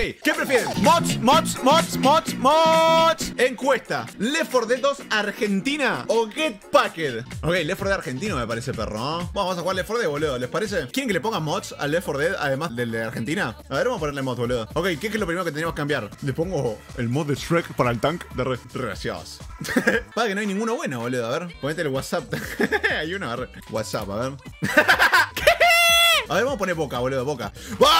¿qué prefieren? Mods. Encuesta. ¿Left 4 Dead 2 Argentina o Get Packed? Ok, Left 4 Dead argentino me parece, perro, ¿no? Vamos a jugar Left 4 Dead, boludo. ¿Les parece? ¿Quieren que le pongan mods al Left 4 Dead además del de Argentina? A ver, vamos a ponerle mods, boludo. Ok, ¿qué es lo primero que tenemos que cambiar? Le pongo el mod de Shrek para el tank de Gracias. Para que no hay ninguno bueno, boludo. A ver, ponete el WhatsApp. Hay uno, a ver. WhatsApp, a ver. A ver, vamos a poner Boca, boludo, Boca.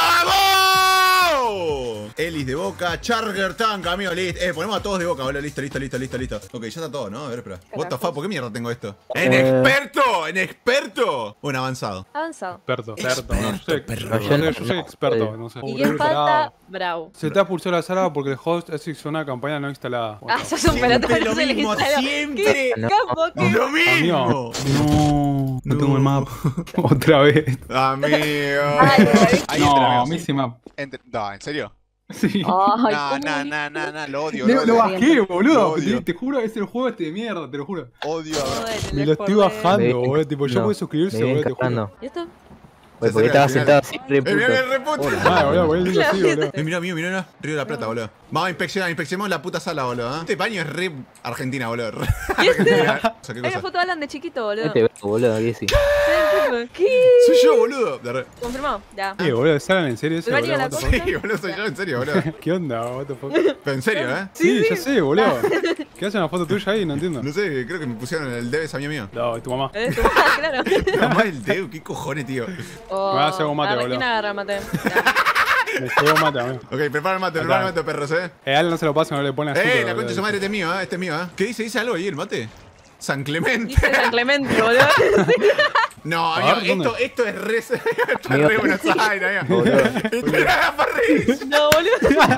¡Vamos! Ellis de Boca, Charger Tank, amigo, listo. Ponemos a todos de Boca, boludo, listo. Ok, ya está todo, ¿no? A ver, espera. What the fuck, ¿por qué mierda tengo esto? ¡En experto! Bueno, avanzado. Experto. No sé. Yo soy experto, no sé. ¿Y quién falta? Bravo. Se te expulsó la sala porque el host es una campaña no instalada. Ah, sos un pelotudo. Siempre lo mismo, siempre. ¿Qué capo? ¿Qué? Lo mismo. No tengo el mapa. Otra vez. Amigo. Ay, Ahí No, entra, a amigo, mí sí. se me... No, ¿en serio? Sí. Ay, No, lo odio, Lo bajé, boludo. Lo odio. Te juro, es el juego este de mierda, te lo juro. Odio. Me lo estoy bajando, boludo. Tipo, yo puedo suscribirse, Me boludo, viene te juro. encargando. ¿Y esto? Güey, porque estaba sentado así, re Mirá, puto. el reputo. Ah, boludo, lindo así, boludo. Mirá, Río de la Plata, boludo. Vamos a inspeccionemos la puta sala, boludo. Este baño es re Argentina, boludo. ¿Y este? Argentina. O sea, ¿qué Hay una cosa? foto de Alan de chiquito, boludo. Este verbo, boludo, aquí sí. ¿Qué? Soy yo, boludo. Confirmado, ya. Boludo, ¿salen en serio eso, ¿Me boludo? varía la What the cosa? fuck? Sí, boludo, soy yo, en serio, boludo. ¿Qué onda, what the fuck? Pero en serio, ¿eh? Sí, ya sé, boludo. ¿Qué hacen una foto tuya ahí? No entiendo. No sé, creo que me pusieron el Debes a mí mío. No, tu mamá. Claro. Mamá del Deu, qué cojones, tío. Oh, Me va a hacer un mate, agarra, boludo. ¿quién agarra mate? Ya. Me llegó mate, amigo. Ok, prepara el mate, perros, Alan no se lo pasa, no le pone azúcar. la concha de boludo. su madre, este es mío, este es mío, ¿Qué dice? ¿Dice algo ahí el mate? San Clemente. Dice San Clemente, boludo. No, A amigo, ver, ¿dónde? esto es re... Esto es Amigo. re Buenos Aires, amigo. Esto era la parrilla. No, boludo.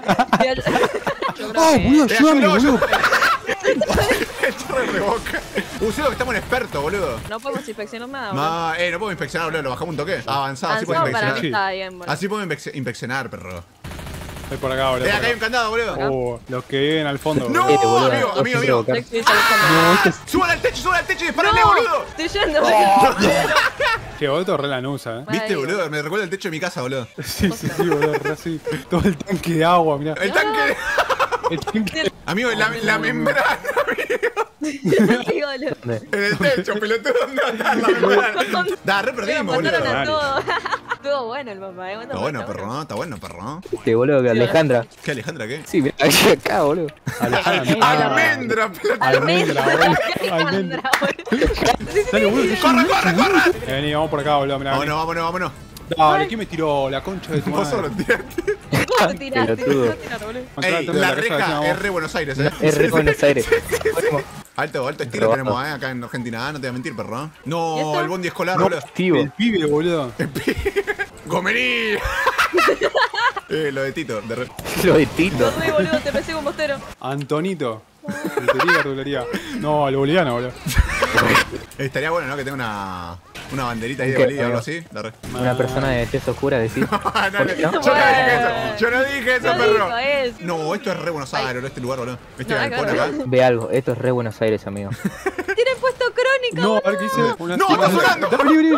¡Ah, boludo, ayúdame, boludo! El chorro de Boca. Usé que estamos en experto, boludo. No podemos inspeccionar nada, boludo. No, no podemos inspeccionar, boludo. Lo bajamos un toque. Avanzado, así Avanzado podemos para mí inspeccionar. está bien, boludo. Así podemos inspeccionar, perro. Estoy por acá, boludo. Acá hay un candado, boludo. Los que viven al fondo, No, boludo. boludo. amigo. Sexy, está buscando. Suban al techo y disparale, No, boludo. estoy yendo. Che, boludo, esto es re lanusa, eh. ¿Viste, Ay, boludo? Me recuerda el techo de mi casa, boludo. Sí, boludo, re así. Todo el tanque de agua, mirá. El tanque. El tanque. Amigo, la membrana, Sí, boludo. en el techo, pelotudo. ¿Dónde va a estar la membrana? Da, re perdimos, Pero boludo. mataron a todos. Estuvo bueno el mapa, Está bueno, perro, ¿no? Está bueno, perro. Este boludo que Alejandra. ¿Qué, Alejandra, qué? Sí, mira, aquí acá, boludo. Almendra, pelotudo. Almendra, boludo. Almendra. Almendra, boludo. Dale, boludo. ¡Corre! Vení, vamos por acá, boludo, mirá. vení. Vámonos. Dale, ¿quién me tiró la concha de tu Vos solo, madre? tiraste. ¿Cómo te tiraste? Pelotudo. ¿Cómo tiraste, boludo? Ey, Entrá, la casa de reja vecina, es vos. re Buenos Aires, Es re Buenos Aires. Alto estilo Robado. tenemos, acá en Argentina, no te voy a mentir, perro. ¿Y No, esto? el bondi escolar, No, boludo. el pibe, boludo. ¡Gomerí! Lo de Tito, de re... Lo de Tito. No sé, boludo, te pensé con bostero. Antonito. Verdulería. No, el boliviano, boludo. Estaría bueno, ¿no? Que tenga una banderita ahí de ¿Qué? Bolivia o algo así. De re... Una persona de tez oscura, decís. No, ¿Por qué no? yo no dije eso, No perro. dijo eso. No, esto es re Buenos Aires, boludo, este lugar, boludo. Este No, galpón acá acá. Ve algo, esto es re Buenos Aires, amigo. Tienen puesto crónica, No, a boludo. ver qué dice. Una ¡No, está sonando! Dale, vení, vení.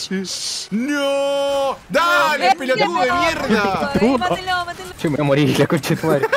¡No! ¡Dale, pelotudo de mierda! Mátelo, mátelo. Yo me voy a morir, la concha de tu madre.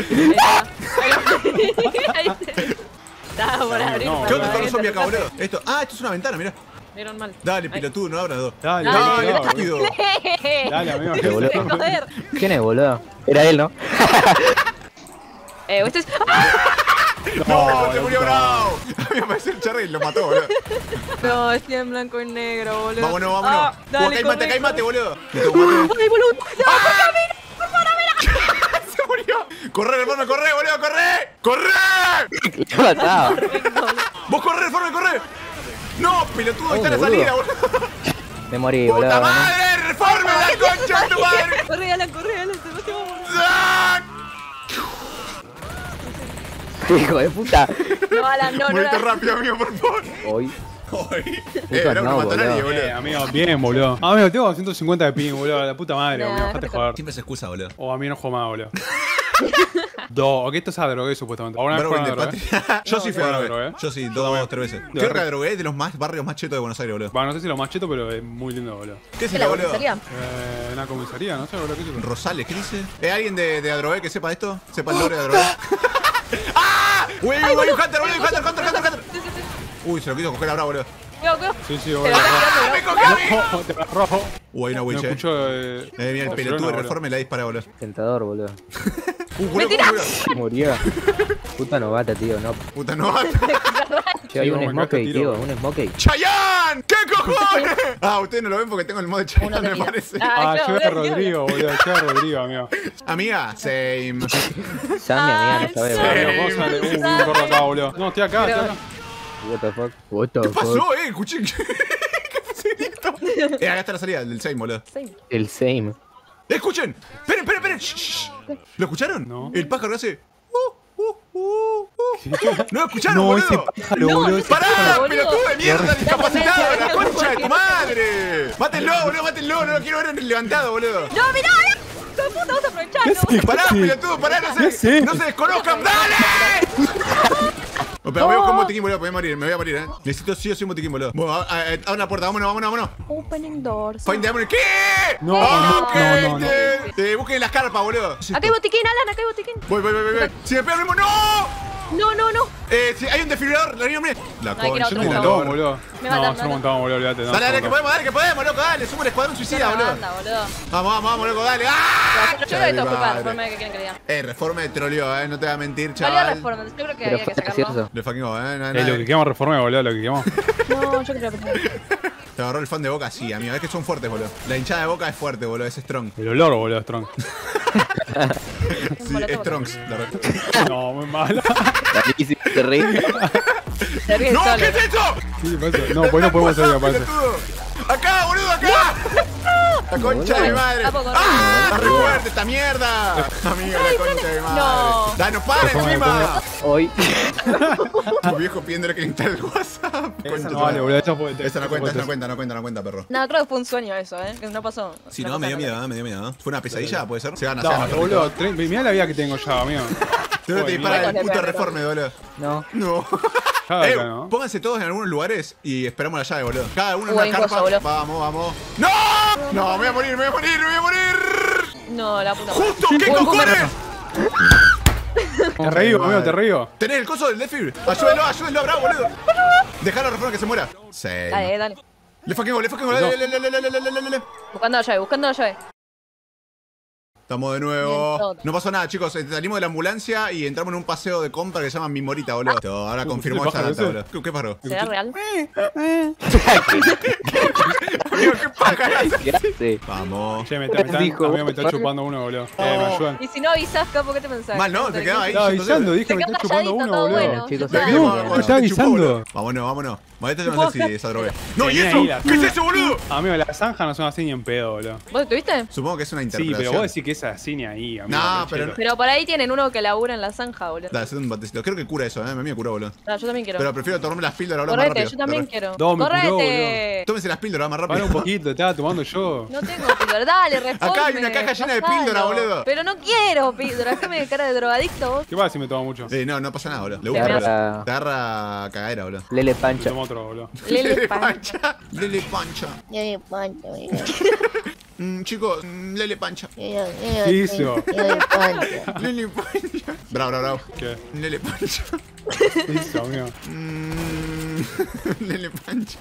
Ahí está por abrir. no, ¿Qué onda no, con los zombies acá, boludo? Esto es una ventana, mirá. Vieron mal. Dale, pelotudo, no abras dos. Dale, Dale, dale, estúpido. dale, amigo. Qué boludo. Joder. ¿Quién es, boludo? Era él, ¿no? Este es. ¡Ah! ¡No, se murió Bravo! A mí me apareció el Charry y lo mató, boludo. No, estoy en blanco y negro, boludo. Vámonos. Ah, dale, Acá hay mate, corre. boludo. Me tengo mate. Ay, boludo. No, Se murió. Corre, hermano, corre, boludo, corre. ¡Corre! Lo mataba. ¡Vos corre, Reforme, corre! ¡No, pelotudo! Ahí está la boludo. salida, boludo. Me morí, boludo. ¡Puta ¿no? madre! ¡Reforme, la concha de tu madre! Corre, Alan, corre, Alan. Te vas a morir. ¡Ah! Hijo de puta. No, Alan, no, no. Movete rápido, amigo, por favor. Hoy. Hoy. Puta, No no, mató a nadie, boludo. boludo. Amigo, bien, boludo. Amigo, tengo 150 de ping, boludo. La puta madre, Nah, amigo. Dejate dejate joder. Siempre se excusa, boludo. O a mí no juego más, boludo. Ok, esto es adrogué supuestamente. Ahora Darwin de es Patria. Yo sí fui a bueno, Adrogué. Yo sí, 2 o 3 veces. Creo que Adrogué es de los barrios más chetos de Buenos Aires, boludo. Va, no sé si lo más cheto, pero es muy lindo, boludo. ¿Qué es ¿Qué eso, la boludo? comisaría? Una comisaría, no sé, boludo, qué sé yo. Rosales, ¿qué dice? ¿Alguien de Adrogué que sepa esto? ¿Sepa el lore de Adrogué? ¡Ah! ¡Uy, un Hunter, boludo! ¡Hunter! Uy, se lo quiso coger ahora, boludo. Cuidado, cuidado. Sí, Te boludo. lo está ¡Me tirando, cogió a mí! No, te agarró. Hay una No witch, escucho. Mira el pelotudo de reforme la dispara, boludo. Tentador, boludo. Cuidado, cuidado. Murió. Puta novata, tío, no. Puta, no. Che, hay Sí, un vos me smokey, cagaste tío, tiro. un smokey. ¡Chayanne! ¿Qué cojones? Ah, ustedes no lo ven porque tengo el mod de Uno Chayanne, te me tira. parece. Ah, claro, llega boludo, Rodrigo, boludo. Llega Rodrigo, amigo. Amiga, same. Sammy, amiga, no sabés, sí. boludo. Pero vos sale un gorro acá, boludo. No, estoy acá, estoy acá. What the fuck? What the ¿Qué fuck? pasó, escuché. ¿Qué pasó esto? Acá está la salida del same, boludo. Sí. El same. ¡Escuchen! ¡Esperen! Shh. ¿Lo escucharon? No. El pájaro hace. ¿No lo escucharon, No, boludo? ese pájaro, boludo. ese ¡Pará, boludo. pelotudo de mierda, discapacitado! ¡La Qué concha de tu horror. madre! ¡Mátenlo, boludo, mátenlo! No lo quiero ver en el levantado, boludo. ¡No, mirá! ¡Hijo de puta, vamos a aprovechar! ¿Qué ¿no? haces? ¡Pará, Sí. pelotudo! ¡Pará! ¿Qué sé? ¡No se desconozcan! ¡Dale! Pero voy a buscar un botiquín, boludo, me voy a morir, Necesito sí o sí un botiquín, boludo. Bueno, abre la puerta, vámonos. Opening doors. Find the ammo. ¿Qué? No, Ok, no. busquen las carpas, boludo. Acá hay botiquín, Alan, acá hay botiquín. Voy. Si me pega el mismo, ¡no! No. Si hay un desfibrilador, la niña, mire. La No, hay que ir a concha Yo otro de no la montaba, lora. boludo. Me No, matan, yo no montaba, boludo, olvídate. no, Dale, no que montaba. podemos, loco, dale. Somos el escuadrón suicida, boludo. Anda, boludo. Vamos, loco, dale. ¡Ah! Yo creo que esto fue para reforma que quieren que le diga. Reforma de troleo, no te voy a mentir, Valió chaval. reforma, yo creo que Pero había que fue sacarlo. gracioso. Le fucking Lo que quemamos reforme, boludo, lo que quemamos. No, yo creo que Te agarró el fan de Boca, sí, amigo. Es que son fuertes, boludo. La hinchada de Boca es fuerte, boludo. Es strong. El olor, boludo, Strong. Sí, es strongs, la verdad. No, muy malo. Rarísimo, te reí. se ríe ¡No! solo. ¿Qué es eso? Sí, pasa. No, pues no podemos salir, parece. pelotudo! ¡Acá, boludo, acá! ¡La concha de mi madre! ¿A poco no? ¡Ah! ¡Está re fuerte esta mierda! Amigo, la concha de mi madre. No. ¡Danos para encima! Hoy. Tu viejo pidiéndole que le instale el WhatsApp. Esa Concha no tu vale, madre. boludo. Eso fue. Esa no cuenta, perro. No, creo que fue un sueño eso, que no pasó. Si Una no, me dio cosa miedo, me dio miedo. ¿Fue una pesadilla? ¿Puede ser? Se gana, No, boludo. Mirá la vida que tengo ya, amigo. Tú no te disparas el mierda. puto reforme, boludo. No. No. Ya acá, ¿no? Pónganse todos en algunos lugares y esperamos la llave, boludo. Cada uno en Buen una carpa. coso, boludo. Vamos. ¡No! No, me voy a morir. No, la puta. ¡Justo! ¿Qué Buen cojones? Te reío, amigo, te reío. ¿Tenés el coso del Deathfield? Ayúdenlo, bravo, boludo. Dejalo reforma que se muera. Sí. Dale. Le fucking go, dale. Buscando la llave. Estamos de Bien, nuevo. todo. No pasó nada, chicos. Salimos de la ambulancia y entramos en un paseo de compra que se llama Mi Morita, boludo. Ahora confirmó ¿qué esta pájaro data, ese? boludo. ¿Qué pájaro? ¿Será real? Amigo, ¿qué pájaro? ¿Qué hace? Vamos. Che, Dijo, amigo, me está chupando uno, boludo. Me ayudan. Y si no avisás, capo, ¿qué te pensás? Mal, ¿no? Te quedaba ahí. Estaba yendo avisando, solo. dije, me Te está quedó chupando calladito, uno, todo boludo. bueno. Chicos, Ya no, está. no, Cuando me estaba te chupó, avisando. boludo. Vámonos. Esto yo no sé si es esa droga. No, ¿y Tenía eso? ahí la- ¿Qué es eso, boludo? Amigo, las zanjas no son así ni en pedo, boludo. ¿Vos estuviste? Supongo que es una Sí, interpretación. pero vos decís que es así ni ahí, amigo. No, qué pero cheto. Pero por ahí tienen uno que labura en la zanja, boludo. Dale, hacete un batecito. Creo que cura eso, me mí me curó, boludo. Ah, yo también quiero. Pero prefiero tomarme las píldoras ahora más Correte, rápido. yo también quiero. No, me curó, Correte. Tómense las píldoras más Para rápido. un poquito, te estaba tomando yo. No tengo píldora, dale, reforme. Acá hay una caja llena de pasalo. píldora, boludo. Pero no quiero píldora, déjame de cara de drogadicto vos. ¿Qué pasa si me tomo mucho? No pasa nada, boludo. Le Te gusta, agarra- boludo. Te agarra cagadera, boludo. Lele Me pancha. tomo otro, boludo. Lele pancha. Lele pancha. Chicos, Lele pancha. ¿Qué hizo? Lele pancha. Bravo. ¿Qué? Lele pancha. ¿Qué hizo, amigo? Lele pancha.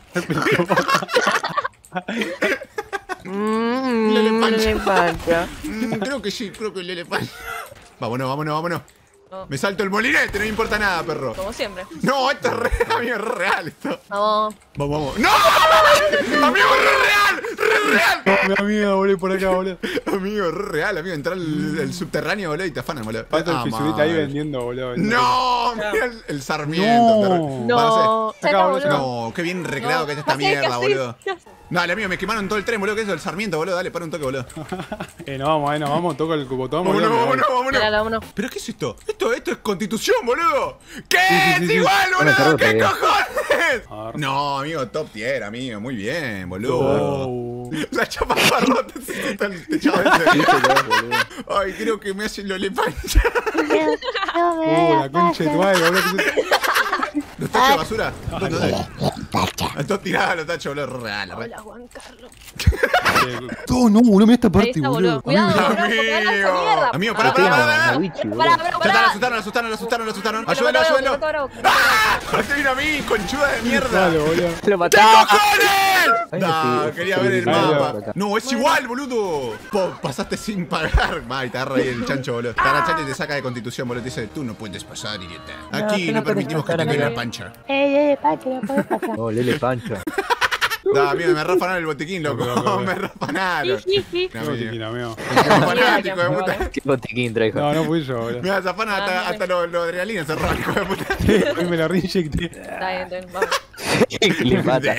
Mm, Lele pancha. pancha. Creo que sí, creo que Lele pancha. Vámonos. No. Me salto el molinete, no me importa nada, perro. Como siempre. No, esto es real, amigo, es real esto. Vamos. Vamos. ¡No! Amigo, es real. No, mi amigo, boludo, por acá, boludo. Amigo, es real, amigo. Entrar al subterráneo, boludo, y te afanan, boludo. Pato el Ah, fisurita ahí madre. vendiendo, boludo. No, mira el sarmiento. No. No. Acá, Acá, boludo. boludo. No, qué bien recreado que está esta ¿Qué haces? mierda, ¿Qué haces? boludo. ¿Qué haces? Dale, amigo, me quemaron todo el tren, boludo. ¿Qué es eso? El sarmiento, boludo. Dale, para un toque, boludo. No vamos, toco el botón, Vámonos. Dale, vámonos. ¿Pero qué es esto? Esto es Constitución, boludo. ¿Qué? Sí, es sí. igual, Bueno, boludo. carro ¿Qué te cojones? A ver. No, amigo, top tier, amigo. Muy bien, boludo. Oh. La chapa parrota se está el techado ese. Ay, creo que me hacen lo le pancha. La concha de tu madre, boludo. ¿Los tachos de basura? ¿Dónde? Estás tirada los tachos, boludo. Real, real. Hola, Juan Carlos. No, no, boludo, mira esta Ahí parte, está, boludo. boludo. Cuidado, bro, porque agarra esa Amigo. mierda. Amigo, pará. Pará. Asustaron. Ayúdenlo. ¡Ah! Este vino a mí, conchuda de mierda. Dale, boludo. Lo ¡Qué mataba. cojones! Ay, No, sí, quería sí, ver el sí, mapa. sí. No, es igual, boludo. Pasaste sin pagar. Ay, te agarra ahí el chancho, boludo. Te agarra el chancho y te saca de constitución, boludo. Te dice, tú no puedes pasar, idiota. Aquí no permitimos que te den la pancha. Pancho, no podés pasar. No, Lele Pancho. No, amigo, me rafanaron el botiquín, loco. Me rafanaron. Qué botiquín, amigo. Fanático de puta. ¿Qué botiquín trajo? No, no fui yo, boludo. Mira, zafanan hasta lo adrenalina se roban, hijo de puta. A mí me la reinyecté. Está bien, vamos. ¿Qué le mata?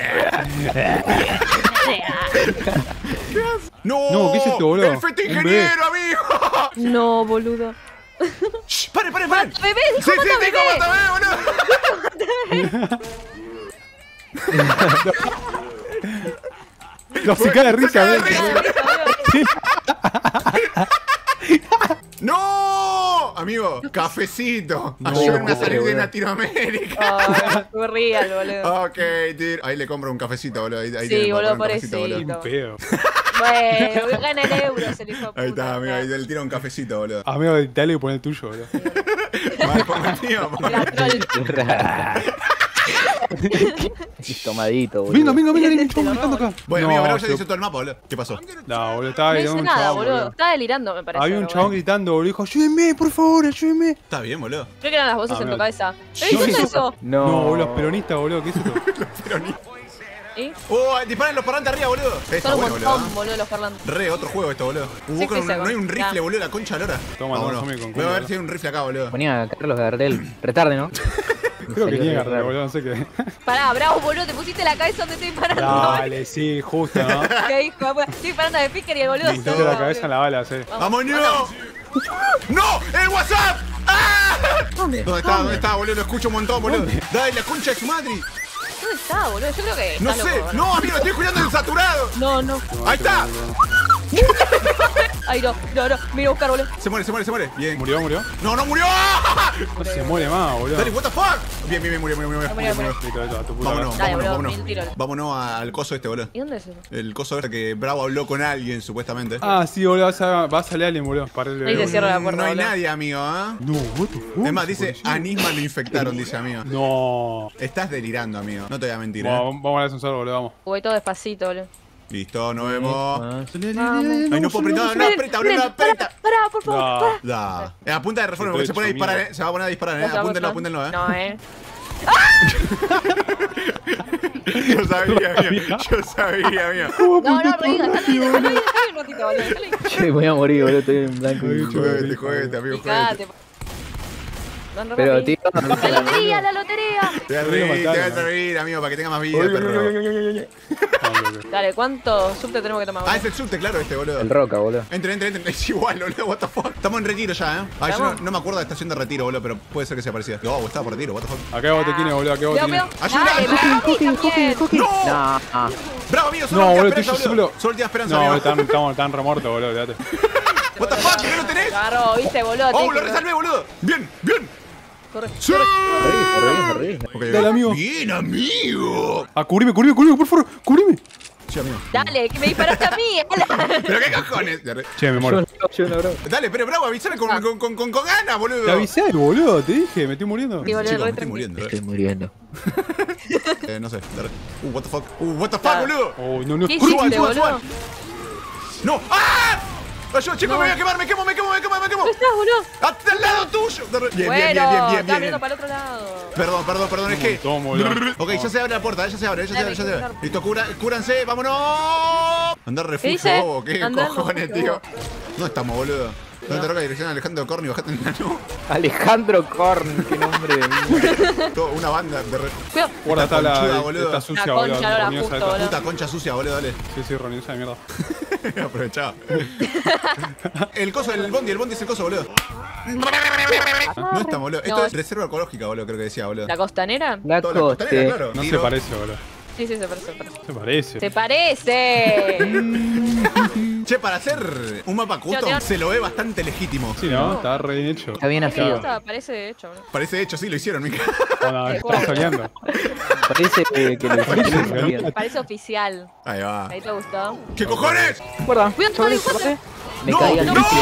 ¡No! No, ¿qué es esto, boludo? ¡El feto Un ingeniero, amigo! No, boludo. Shh, ¡Paren! Bebé, Sí, dijo mata digo, bebé. mata, boludo. No, se cae de risa, cae de boludo. risa. ¡No! Amigo, cafecito. Ayúdenme a salir de Latinoamérica. Ay, fue real, boludo. Ok, tío. Ahí le compro un cafecito, boludo. Ahí Sí, tienen para boludo, comprar un cafecito, pobrecito. Un pedo. Bueno, gana el euro, el hijo de puta. Ahí está, amigo. Ahí le tira un cafecito, boludo. Amigo, dale y pon el tuyo, boludo. Vale, pongo el mío, pongo el mío. Tomadito, boludo. Venga, hay un chabón gritando acá. Bueno, No, amigo, pero ya se- hizo todo el mapa, boludo. ¿Qué pasó? No, boludo, estaba No gritando hice un nada, chabón, boludo. boludo. Estaba delirando, me parece. Había un pero chabón bueno. gritando, boludo. Dijo, ayúdenme, por favor, ayúdenme. Está bien, boludo. Creo que eran las voces en tu amigo. cabeza. ¿Qué No, es sí, eso? No, No. boludo, los peronistas, boludo, ¿qué es esto? Pero ni. ¿Y? ¡Oh! Disparen los parlantes arriba, boludo. Está Son un bueno, montón, boludo. boludo, los parlantes. Re, otro juego esto, boludo. Sí, sí, No hay un rifle, ya. boludo, la concha de la lora. Toma, Vámonos. toma, con Voy a ver culo, si hay un rifle acá, boludo. Ponía a Carlos Gardel. Retarde, ¿no? Creo que Salió niega, re raro. boludo, no sé qué. Pará, bravo, boludo, te pusiste la cabeza donde estoy disparando. Dale, sí, justo, ¿no? ¿Qué hijo de puta? Estoy disparando de picker y el boludo Listo. se Mete la va, cabeza en la bala, sí. ¡Vámonos! ¡No! ¡El WhatsApp! ¡Ah! ¿Dónde está, boludo? Lo escucho un montón, boludo. Dale, la concha de su madre. ¿Dónde está, boludo? Yo creo que. No está sé. loco, No, amigo, estoy cuidando el saturado. No. Ahí está. Ay, no. Me iba a buscar, boludo. Se muere. Bien. ¿Murió? No murió. No se muere más, boludo. Dale, what the fuck. Bien, murió. Murió. Listo, esto, a tu puta Vámonos, madre. Dale, boludo, mil tiros. Vámonos al coso este, boludo. ¿Y dónde es eso? El coso este que Bravo habló con alguien, supuestamente. Ah, sí, boludo, va a salir alguien, boludo. Para Ahí te cierro la puerta, No hay boludo. nadie, amigo, ¿ah? No, what the fuck. Es más, dice, a Nisman lo infectaron, dice, amigo. No. Estás delirando, amigo. No te voy a mentir, ¿eh? Vamos a ascensor, boludo, vamos. Voy todo despacito, boludo. Listo, nos vemos. Vamos. Ay, no puedo apretar, no aprieta, boludo, no aprieta. Pará, por favor, No. pará. Da. A punta de reforma, porque se pone a disparar, se va a poner a disparar, Otra, Apúntenlo, otra. apúntenlo, No, Yo sabía, amigo. No, reíga, déjale un ratito, boludo. Déjale. Che, voy a morir, boludo, estoy en blanco. Juguete, amigo, Fijate. Van re Pero, rapidito. tío, La lotería, la lotería. Te voy a reír, amigo, para que tenga más vida, perro. Dale, ¿cuánto subte tenemos que tomar, Ah, es boludo? el subte, claro, este, boludo. el Roca, boludo. Entren. Es igual, boludo, what the fuck. Estamos en retiro ya, Ay, yo no me acuerdo de estación de retiro, boludo, pero puede ser que sea parecida. No, estaba por retiro, what the fuck. Acá hay botequines, boludo, acá hay Cuidado, botequines. cuidado. ¡Ayuda! Dale, vamos, ¡No! No, Bravo, amigo, solo No, última boludo, esperanza, estoy yo boludo. solo. Solo última esperanza, No, amigo. estamos tan remortos, boludo, fíjate. What the fuck, ¿qué no tenés? Lo agarró, viste, boludo. Oh, tenés lo que- resalvé, boludo. Bien. Corre. Sí. Corre. Ok, Dale, amigo. Bien, amigo. Ah, cubrime, por favor, cubrime. Sí, amigo. Dale, que me disparaste a mí. ala. ¿Pero qué cojones? Che, me muero. Yo no, bro. Dale, pero bravo, avísame con ganas, boludo. Te avisé, boludo, te dije, me estoy muriendo. Sí, boludo, Chicos, me re estoy tranquilo. muriendo. Estoy muriendo. No sé. Dale. What the fuck. What the fuck, Ah. boludo. Oh, no. ¿Qué Suban, hiciste, suban, boludo? suban. No. ¡Ah! Ayuda, chicos, No. me voy a quemar, me quemo. ¿Dónde estás, boludo? ¡Hasta el lado tuyo! Bien, Bueno, estaba bien. mirando para el otro lado. Perdón, es que... Toma, boludo. Ok, ya se abre la puerta, ya se abre. Dale. Listo, cúranse, vámonos. Andar refugio, dice? bobo, qué Andar cojones, refugio, tío. ¿Dónde estamos, boludo? ¿Dónde te roca dirección Alejandro Corni? Bajate en la nube. Alejandro Korn, qué nombre de mierda. Una banda de Cuidado. Guarda, está conchuda, la. boludo. Está sucia, Una boludo. concha, ahora Roniosa justo, esta. boludo. puta concha sucia, boludo, dale. Sí, roniosa de mierda. Aprovechá. El coso del bondi es el coso, boludo. No estamos, boludo. Esto No. es reserva ecológica, boludo, creo que decía, boludo. ¿La costanera? La Toda la costanera, coste. claro. No se Tiro. parece, boludo. Sí, se parece. Se parece. ¡Se parece! Che, para hacer un mapa custom se lo ve bastante legítimo. Sí, ¿no? Está re bien hecho. Está bien Es que nacido. parece hecho, bro. Parece hecho, sí, lo hicieron, Mika. No, estás soñando. Parece que lo hicieron bien. Parece oficial. Ahí va. ¿Ahí te gustó? ¿Qué cojones? Guarda, Cuidado, chaval, cuidado, corre. Me ¡No! caí al ¡No! piso.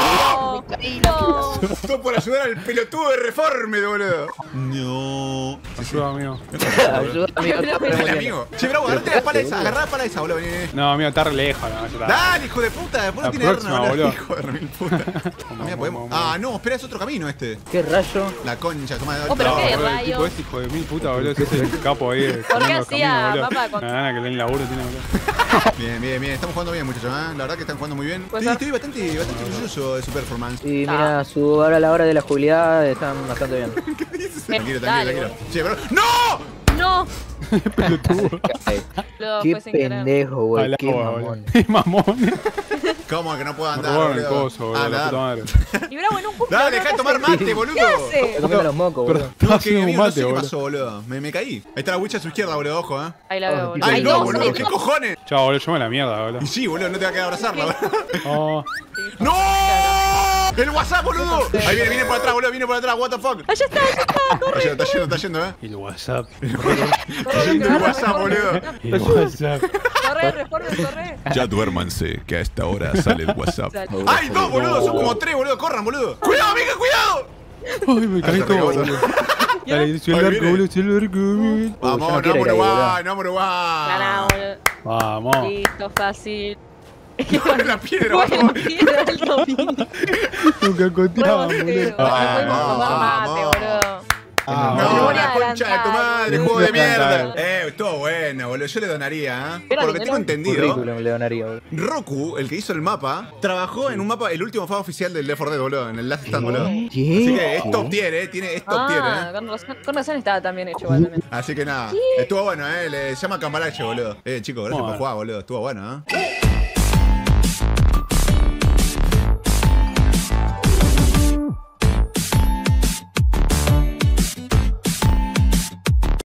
No. Todo por ayudar al pelotudo de Reformed, boludo. No. Ayuda, amigo. Ayuda, amigo, está Dale, muriendo. amigo. Che, bravo, agarrate la pala esa, agarrá la pala esa, boludo. Vení, vení. No, amigo, está re lejos. No, ya está. Dale, hijo de puta, después La no tiene próxima, arma, boludo. Hijo de remil puta. Mira, podemos. Ah, no, espera, es otro camino este. ¿Qué rayo? La concha, toma de Oh, pero No, qué boludo, el rayos. tipo es hijo de mil puta, boludo. Ese es el capo ahí. ¿Por qué hacía mapa con- Nada, que leen laburo tiene, boludo. Bien, bien, bien. Estamos jugando bien, muchachos, ¿eh? La verdad que están jugando muy bien. Pues Sí, no. estoy bastante orgulloso de su performance. Y mira, ahora a la hora de la jubilidad están bastante bien. Tranquilo, Dale, tranquilo. Che, bro. ¡No! No. Pelotudo. Lo Qué fue sin querer. pendejo, güey. Al Qué agua, mamón. boludo. Qué mamón. ¿Cómo que no puedo Me andar, robaron el boludo? coso, boludo. La dale. puta madre. Y bravo, en un punto. Dale, deja de tomar mate, boludo. ¿Qué hace? Estoy comiendo los mocos, Pero boludo. estás No, haciendo un amigo, no sé mate, qué boludo. pasó, boludo. Me caí. Ahí está la witch a su izquierda, boludo, ojo, Ahí la veo, boludo. Ay, no, no, boludo, ¿qué cojones? Chao, boludo, yo me la mierda, boludo. Y sí, boludo, no te va a quedar abrazarla, boludo. Oh, ¡No! ¡El WhatsApp, boludo! Ahí viene por atrás, boludo, viene por atrás, what the fuck. Allá está, corre. Está yendo, el WhatsApp. El WhatsApp, boludo. El WhatsApp. Corre, corre. Ya duérmanse, que a esta hora sale el WhatsApp. Sale. ¡Ay, dos, boludo! Son como tres, boludo. Corran, boludo. ¡Cuidado, amiga, cuidado! Ay, me caí Ahí todo, está, boludo. Dale, soy el Ahí arco, viene. boludo, soy el arco. Vamos, no no, quiero ir ahí, Uruguay, no, Uruguay. Ganamos, boludo. Vamos. Listo, fácil. La piedra, Bueno, vamos. piedra del domingo. Nunca contaban, boludo. Vamos. boludo. No, voy la a concha de tu madre, Nunca juego de mierda. adelantar. Estuvo bueno, boludo. Yo le donaría, ¿eh? Pero Por lo que dinero. tengo entendido, Currículum le donaría, boludo. Roku, el que hizo el mapa, trabajó en un mapa, el último mapa oficial del Left 4 Dead, boludo, en el Last Stand, boludo. Así que es top tier, es top tier, Ah, con razón estaba también hecho igual también. Así que nada, estuvo bueno, le llama Cambalache, boludo. Chicos, gracias por jugar, boludo. Estuvo bueno,